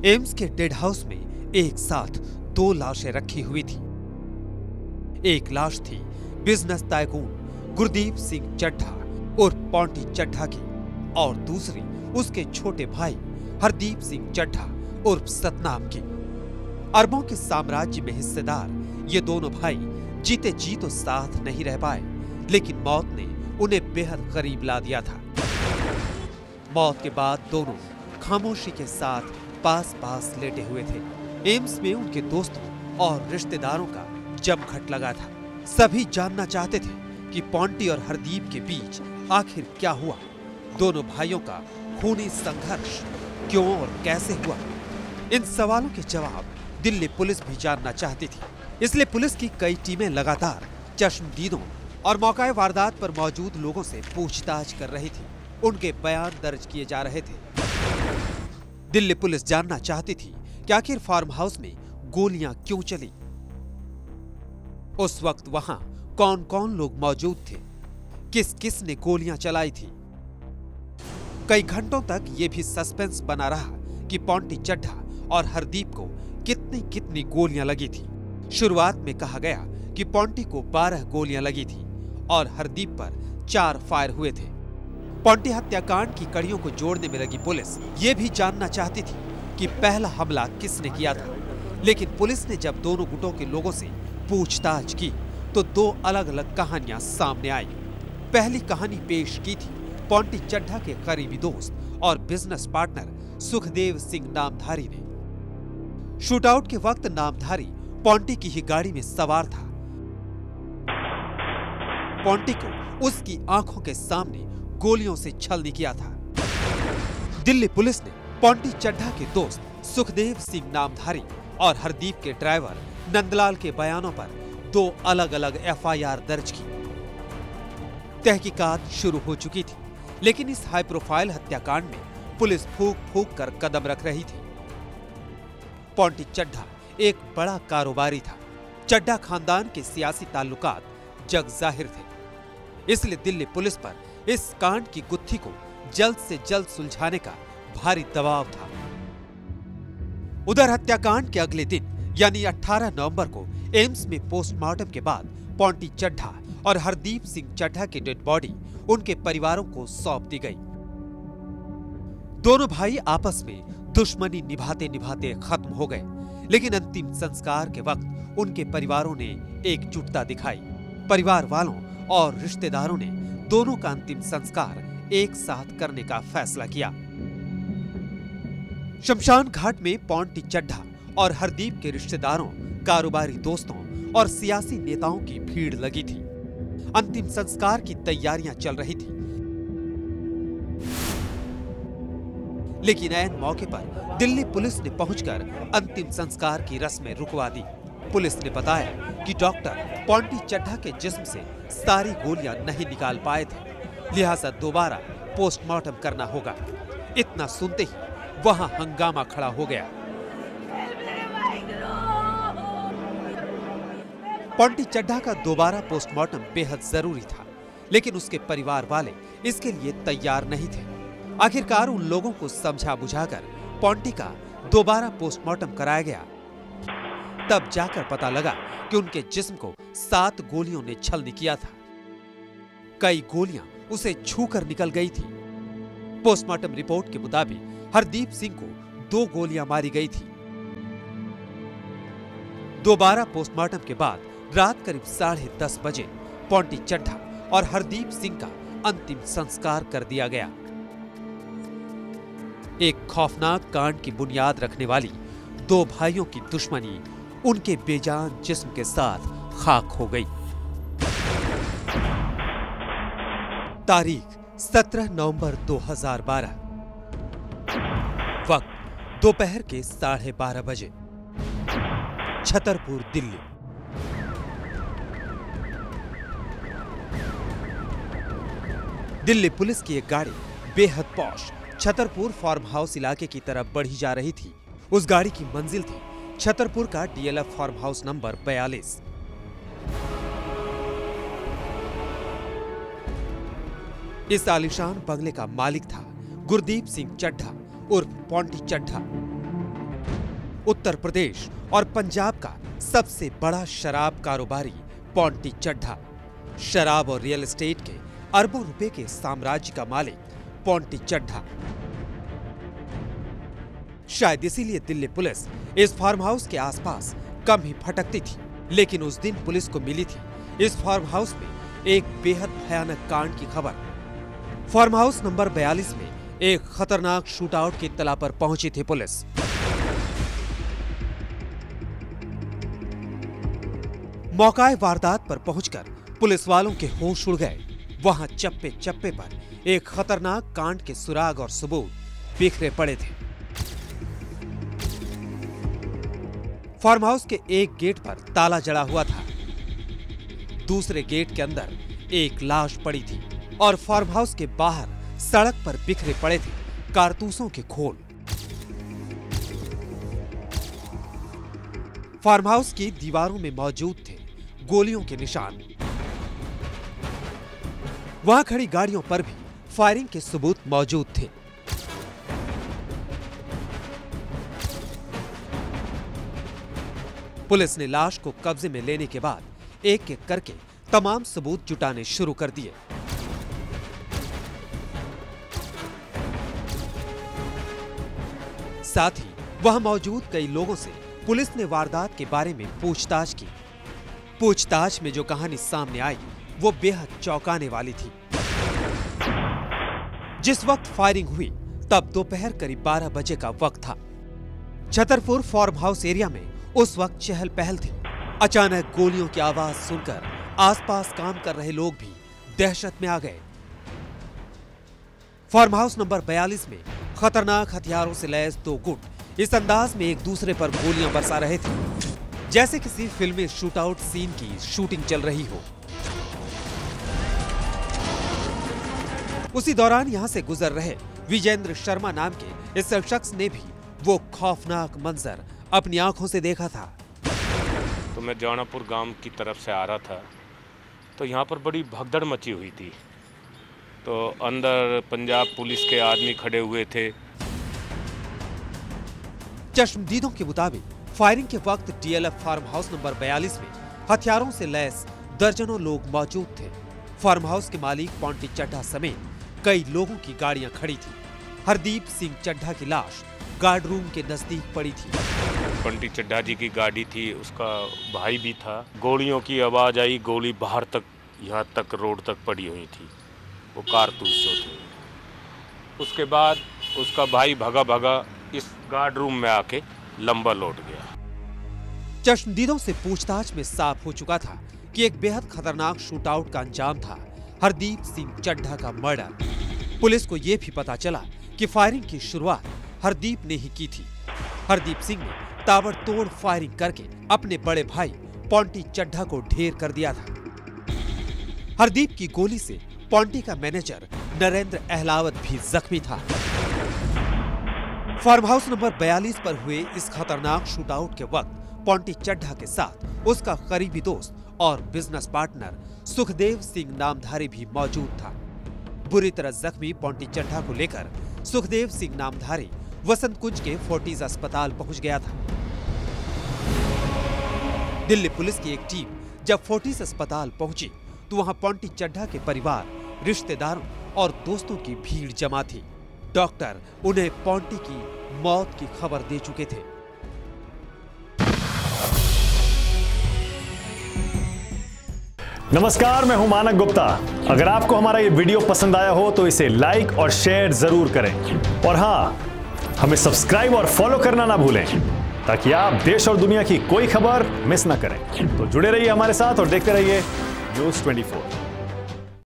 AIIMS के dead house में एक साथ दो लाशें रखी हुई थी। एक लाश थी बिजनेस टाइकून गुरदीप सिंह चड्ढा उर्फ पोंटी चड्ढा की और दूसरी उसके छोटे भाई हरदीप सिंह चड्ढा उर्फ सतनाम की। अरबों के साम्राज्य में हिस्सेदार ये दोनों भाई जीते जी तो साथ नहीं रह पाए, लेकिन मौत ने उन्हें बेहद करीब ला दिया था। मौत के बाद दोनों खामोशी के साथ पास पास लेटे हुए थे। एम्स में उनके दोस्तों और रिश्तेदारों का जमघट लगा था। सभी जानना चाहते थे कि पोंटी और हरदीप के बीच आखिर क्या हुआ। दोनों भाइयों का खूनी संघर्ष क्यों और कैसे हुआ, इन सवालों के जवाब दिल्ली पुलिस भी जानना चाहती थी। इसलिए पुलिस की कई टीमें लगातार चश्मदीदों और मौका वारदात पर मौजूद लोगों से पूछताछ कर रही थी। उनके बयान दर्ज किए जा रहे थे। दिल्ली पुलिस जानना चाहती थी कि आखिर फार्म हाउस में गोलियां क्यों चली, उस वक्त वहां कौन कौन लोग मौजूद थे, किस किस ने गोलियां चलाई थी। कई घंटों तक यह भी सस्पेंस बना रहा कि पोंटी चड्ढा और हरदीप को कितनी कितनी गोलियां लगी थी। शुरुआत में कहा गया कि पोंटी को 12 गोलियां लगी थी और हरदीप पर 4 फायर हुए थे। पोंटी हत्याकांड की कड़ियों को जोड़ने में लगी पुलिस ये भी जानना चाहती थी कि पहला हमला किसने किया था, लेकिन पुलिस ने जब दोनों गुटों के लोगों से पूछताछ की तो दो अलग अलग कहानियां सामने आई। पहली कहानी पेश की थी पोंटी चड्ढा के करीबी दोस्त और बिजनेस पार्टनर सुखदेव सिंह नामधारी ने। शूटआउट के वक्त नामधारी पोंटी की ही गाड़ी में सवार था। पोंटी को उसकी आंखों के सामने गोलियों से छलनी किया था। दिल्ली पुलिस ने पोंटी चड्ढा के दोस्त सुखदेव सिंह नामधारी और हरदीप के ड्राइवर नंदलाल के बयानों पर 2 अलग अलग एफआईआर दर्ज की। तहकीकात शुरू हो चुकी थी, लेकिन इस हाई प्रोफाइल हत्याकांड में पुलिस फूंक फूंक कर कदम रख रही थी। पोंटी चड्ढा एक बड़ा कारोबारी था। चड्ढा खानदान के सियासी ताल्लुकात जग जाहिर थे, इसलिए दिल्ली पुलिस पर इस कांड की गुत्थी को जल्द से जल्द सुलझाने का भारी दबाव था। उधर हत्याकांड के अगले दिन यानी 18 नवंबर को एम्स में पोस्टमार्टम के बाद पोंटी चड्ढा और हरदीप सिंह चड्ढा की डेड बॉडी उनके परिवारों को सौंप दी गई। दोनों भाई आपस में दुश्मनी निभाते निभाते खत्म हो गए, लेकिन अंतिम संस्कार के वक्त उनके परिवारों ने एकजुटता दिखाई। परिवार वालों और रिश्तेदारों ने दोनों का अंतिम संस्कार एक साथ करने का फैसला किया। शमशान घाट में पोंटी चड्ढा और हरदीप के रिश्तेदारों, कारोबारी दोस्तों और सियासी नेताओं की भीड़ लगी थी। अंतिम संस्कार की तैयारियां चल रही थी, लेकिन ऐन मौके पर दिल्ली पुलिस ने पहुंचकर अंतिम संस्कार की रस्में रुकवा दी। पुलिस ने बताया कि डॉक्टर पोंटी चड्ढा के जिस्म से सारी गोलियां नहीं निकाल पाए थे, लिहाजा दोबारा पोस्टमार्टम करना होगा। इतना सुनते ही वहां हंगामा खड़ा हो गया। पोंटी चड्ढा का दोबारा पोस्टमार्टम बेहद जरूरी था, लेकिन उसके परिवार वाले इसके लिए तैयार नहीं थे। आखिरकार उन लोगों को समझा बुझाकर पोंटी का दोबारा पोस्टमार्टम कराया गया। तब जाकर पता लगा कि उनके जिस्म को 7 गोलियों ने छलनी किया था। कई गोलियां उसे छूकर निकल गई थी। पोस्टमार्टम रिपोर्ट के मुताबिक हरदीप सिंह को 2 गोलियां मारी गई थी। दोबारा पोस्टमार्टम के बाद रात करीब 10:30 बजे पोंटी चड्ढा और हरदीप सिंह का अंतिम संस्कार कर दिया गया। एक खौफनाक कांड की बुनियाद रखने वाली 2 भाइयों की दुश्मनी उनके बेजान जिस्म के साथ खाक हो गई। तारीख 17 नवंबर 2012, वक्त दोपहर के 12:30 बजे, छतरपुर, दिल्ली। दिल्ली पुलिस की एक गाड़ी बेहद पॉश छतरपुर फार्म हाउस इलाके की तरफ बढ़ी जा रही थी। उस गाड़ी की मंजिल थी छतरपुर का डीएलएफ फार्म हाउस नंबर 42। इस आलीशान बंगले का मालिक था गुरदीप सिंह चड्ढा उर्फ पोंटी चड्ढा। उत्तर प्रदेश और पंजाब का सबसे बड़ा शराब कारोबारी पोंटी चड्ढा, शराब और रियल एस्टेट के अरबों रुपए के साम्राज्य का मालिक पोंटी चड्ढा। शायद इसीलिए दिल्ली पुलिस इस फार्म हाउस के आसपास कम ही भटकती थी, लेकिन उस दिन पुलिस को मिली थी इस फार्म हाउस में एक बेहद भयानक कांड की खबर। फार्म हाउस नंबर 42 में एक खतरनाक शूटआउट की इत्तला पर पहुंची थी पुलिस। मौकाए वारदात पर पहुंचकर पुलिस वालों के होश उड़ गए। वहां चप्पे चप्पे पर एक खतरनाक कांड के सुराग और सबूत बिखरे पड़े थे। फार्म हाउस के एक गेट पर ताला जड़ा हुआ था, दूसरे गेट के अंदर एक लाश पड़ी थी और फार्म हाउस के बाहर सड़क पर बिखरे पड़े थे कारतूसों के खोल। फार्म हाउस की दीवारों में मौजूद थे गोलियों के निशान। वहां खड़ी गाड़ियों पर भी फायरिंग के सबूत मौजूद थे। पुलिस ने लाश को कब्जे में लेने के बाद एक एक करके तमाम सबूत जुटाने शुरू कर दिए। साथ ही वहां मौजूद कई लोगों से पुलिस ने वारदात के बारे में पूछताछ की। पूछताछ में जो कहानी सामने आई वो बेहद चौंकाने वाली थी। जिस वक्त फायरिंग हुई तब दोपहर करीब 12 बजे का वक्त था। छतरपुर फार्म हाउस एरिया में उस वक्त चहल पहल थी। अचानक गोलियों की आवाज सुनकर आसपास काम कर रहे लोग भी दहशत में आ गए। फार्म हाउस नंबर 42 में खतरनाक हथियारों से लैस दो गुट इस अंदाज में एक दूसरे पर गोलियां बरसा रहे थे जैसे किसी फिल्मी शूटआउट सीन की शूटिंग चल रही हो। उसी दौरान यहां से गुजर रहे विजेंद्र शर्मा नाम के इस शख्स ने भी वो खौफनाक मंजर अपनी आंखों से देखा था। तो मैं जौनापुर गांव की तरफ से आ रहा था, तो यहाँ पर बड़ी भगदड़ मची हुई थी। तो अंदर पंजाब पुलिस के आदमी खड़े हुए थे। चश्मदीदों के मुताबिक फायरिंग के वक्त डीएलएफ फार्म हाउस नंबर 42 में हथियारों से लैस दर्जनों लोग मौजूद थे। फार्म हाउस के मालिक पोंटी चड्ढा समेत कई लोगों की गाड़ियां खड़ी थी। हरदीप सिंह चड्ढा की लाश गार्ड रूम के नजदीक पड़ी थी। पोंटी चड्ढा जी की गाड़ी थी, उसका भाई भी था। गोलियों की आवाज आई, गोली बाहर तक, यहाँ तक रोड तक पड़ी हुई थी, वो कारतूस जो थे। उसके बाद उसका भाई भगा भगा इस गार्ड रूम में आके लंबा लौट गया। चश्मदीदों से पूछताछ में साफ हो चुका था कि एक बेहद खतरनाक शूटआउट का अंजाम था हरदीप सिंह चड्ढा का मर्डर। पुलिस को यह भी पता चला कि फायरिंग की शुरुआत हरदीप ने ही की थी। हरदीप सिंह ने ताबड़तोड़ फायरिंग करके अपने बड़े भाई पोंटी चड्ढा को ढेर कर दिया था। हरदीप की गोली से पोंटी का मैनेजर नरेंद्र अहलावत भी जख्मी था। फार्म हाउस नंबर 42 पर हुए इस खतरनाक शूटआउट के वक्त पोंटी चड्ढा के साथ उसका करीबी दोस्त और बिजनेस पार्टनर सुखदेव सिंह नामधारी भी मौजूद था। बुरी तरह जख्मी पोंटी चड्ढा को लेकर सुखदेव सिंह नामधारी वसंत कुंज के फोर्टिज अस्पताल पहुंच गया था। दिल्ली पुलिस की एक टीम जब फोर्टिज अस्पताल पहुंची तो वहां पोंटी चड्ढा के परिवार, रिश्तेदारों और दोस्तों की भीड़ जमा थी। डॉक्टर उन्हें पोंटी की मौत की खबर दे चुके थे। नमस्कार, मैं हूं मानक गुप्ता। अगर आपको हमारा ये वीडियो पसंद आया हो तो इसे लाइक और शेयर जरूर करें और हाँ, हमें सब्सक्राइब और फॉलो करना ना भूलें ताकि आप देश और दुनिया की कोई खबर मिस ना करें। तो जुड़े रहिए हमारे साथ और देखते रहिए न्यूज़ 24।